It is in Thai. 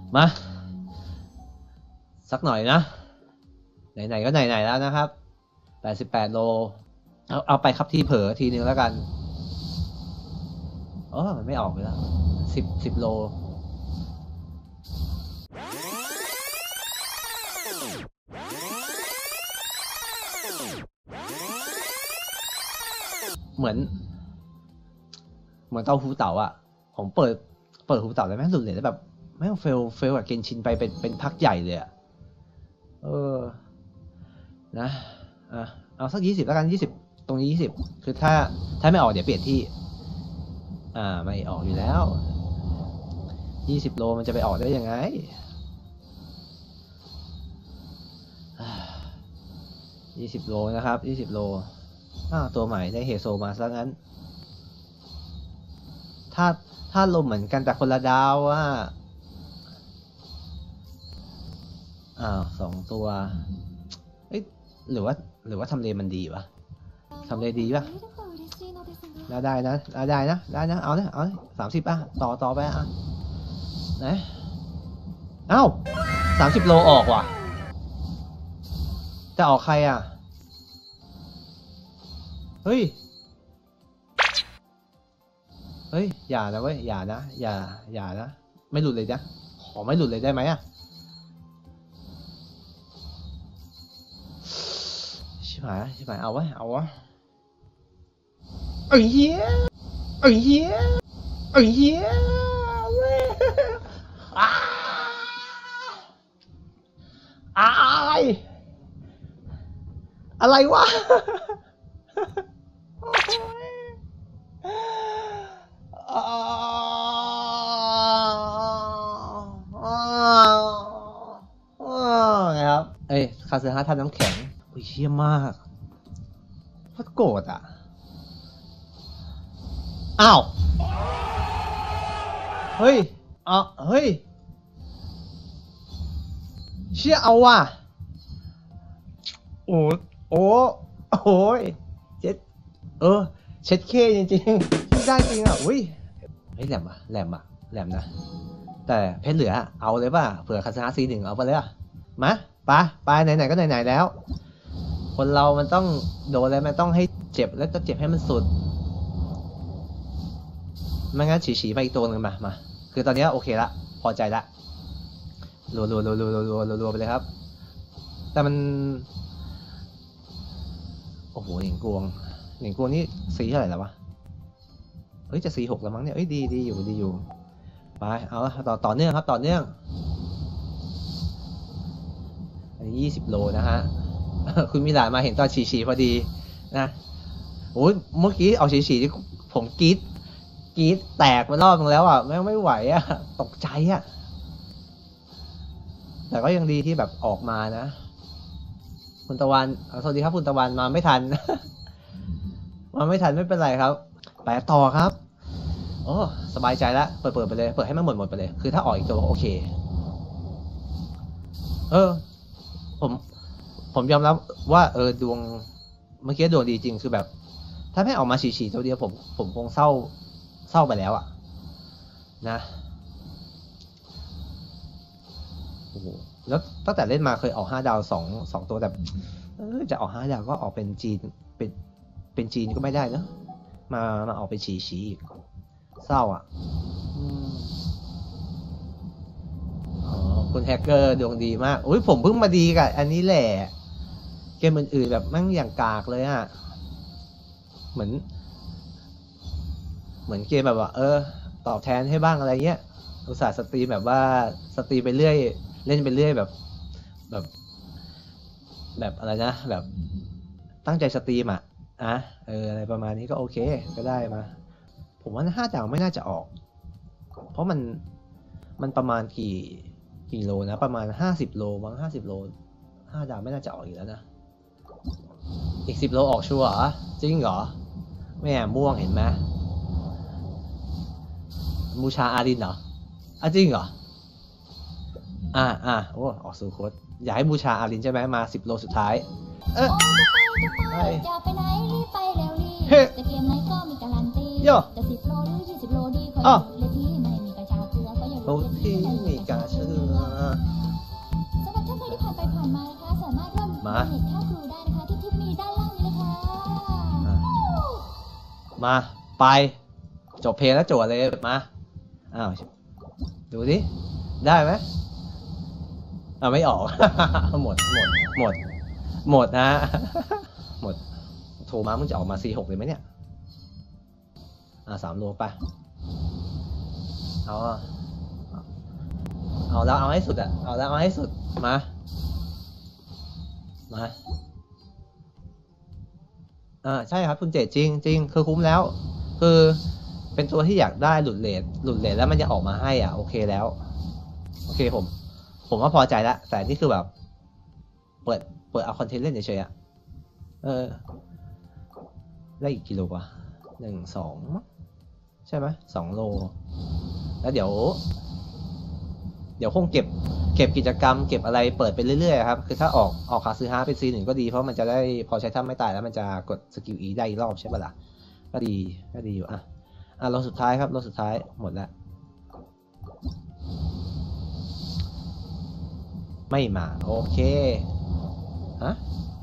มาสักหน่อยนะไหนๆก็ไหนๆแล้วนะครับ88 โลเอาไปครับที่เผลอทีนึงแล้วกันมันไม่ออกเลยแล้ว10 โลเหมือนเต้าหู้เต่าอ่ะผมเปิดหูเต่าแล้วแม่งหลุดเลยแล้วแบบแม่งเฟลกับเกนชินไปเป็นพักใหญ่เลยอ่ะนะเอาสัก20แล้วกัน20ตรงนี้20คือถ้าไม่ออกเดี๋ยวเปลี่ยนที่ไม่ออกอยู่แล้ว20 โลมันจะไปออกได้ยังไง20 โลนะครับ20 โลตัวใหม่ได้เฮโซมาซะงั้นถ้าลมเหมือนกันแต่คนละดาว2 ตัวหรือว่าทำเลมันดีวะทำเลดีปะได้นะเอาเลย30ต่อไปนะ30 โลออกว่ะจะออกใครเฮ้ยอย่านะเว้ยอย่านะอย่านะไม่หลุดเลยนะขอไม่หลุดเลยได้ไหมชิบหายเอาวะเหี้ยเว้ยอะไรวะครับคาเซฮะท่านน้ำแข็งเชี่ยมากโคตรโกรธเฮ้ยเชี่ยเอาว่ะโอ้ยเช็ดเคจริงๆได้จริงแหลมนะแต่เพชรเหลือเอาเลยป่ะเผื่อคาสนาC1เอาไปเลยมาไปไหนๆก็ไหนๆแล้วคนเรามันต้องโดนอะไรมันต้องให้เจ็บแล้วก็เจ็บให้มันสุดไม่งั้นฉีไปอีกตัวหนึ่งมาคือตอนนี้โอเคละพอใจละรัวไปเลยครับแต่มันโอ้โหหนิงกวงนี่สีเท่าไหร่แล้ววะจะ46แล้วมั้งเนี่ยดีอยู่ไปเอาต่อเนื่องครับต่อเนื่องอันนี้20 โลนะฮะคุณมิลานมาเห็นตอนฉีพอดีนะโอ้ยเมื่อกี้เอาฉีที่ผมกรี๊ดแตกไปรอบนึงแล้วไม่ไหวตกใจแต่ก็ยังดีที่แบบออกมานะคุณตะวันสวัสดีครับคุณตะวันมาไม่ทัน ไม่เป็นไรครับไปต่อครับสบายใจแล้วเปิดไปเลยเปิดให้มันหมดไปเลยคือถ้าออกอีกตัวโอเคผมยอมรับว่าดวงเมื่อกี้ดวงดีจริงคือแบบถ้าไม่ออกมาฉีตัวเดียวผมคงเศร้าไปแล้วนะโอ้โหแล้วตั้งแต่เล่นมาเคยออก5 ดาว2 ตัวแต่จะออก5 ดาวก็ออกเป็นจีนเป็นจีนก็ไม่ได้เนอะมาออกเป็นฉีอีกเศร้าคุณแฮกเกอร์ดวงดีมากผมเพิ่งมาดีกับอันนี้แหละเกมอื่นๆแบบมั่งอย่างกากเลยเหมือนเกมแบบว่าตอบแทนให้บ้างอะไรเงี้ยอุตส่าห์สตรีมแบบว่าสตรีมไปเรื่อยเล่นไปเรื่อยแบบอะไรนะแบบตั้งใจสตรีมอะไรประมาณนี้ก็โอเคก็ได้มาผมว่า5 ดาวไม่น่าจะออกเพราะมันประมาณกี่โลนะประมาณ50 โลมั้ง50 โล5 ดาวไม่น่าจะออกอีกแล้วนะอีก10 โลออกชัวร์จริงเหรอแม่ม่วงเห็นไหมบูชาอารินเหรอจริงเหรอโอ้ออกสู่โค้ดอยากให้บูชาอารินใช่ไหมมา10 โลสุดท้ายจะไปไหนรีบไปแล้วรีบแต่เกมไหนก็มีการันตีจะ10 โลหรือ20 โลดีคอยดูเลยที่ไม่มีกระชากเกลือก็อย่ารู้ที่มีกระชากฮะเห็นค่าครูได้นะคะที่ทิปมีด้านล่างนี้เลยค่ะอ่ะมาไปจบเพลงแล้วโจทย์เลยมาอ้าวดูดิได้ไหมไม่ออก หมดนะ หมดโทรมามึงจะออกมา 46 เลยไหมเนี่ย3 โลไปเอาแล้วเอาให้สุดอะเอาแล้วเอาให้สุดมาใช่ครับคุณเจจริงคือคุ้มแล้วคือเป็นตัวที่อยากได้หลุดเลทแล้วมันจะออกมาให้โอเคแล้วโอเคผมว่าพอใจแล้วแต่นี่คือแบบเปิดเอาคอนเทนต์เล่นเฉยๆได้อีกกิโลวะ2 ใช่ไหม2 โลแล้วเดี๋ยวคงเก็บกิจกรรมเก็บอะไรเปิดไปเรื่อยๆครับคือถ้าออกคาซื้อฮาเป็นซี1ก็ดีเพราะมันจะได้พอใช้ถ้าไม่ตายแล้วมันจะกดสกิล E ได้อีกรอบใช่ปะล่ะก็ดีอยู่โลสุดท้ายครับโลสุดท้ายหมดแล้วไม่มาโอเคฮะ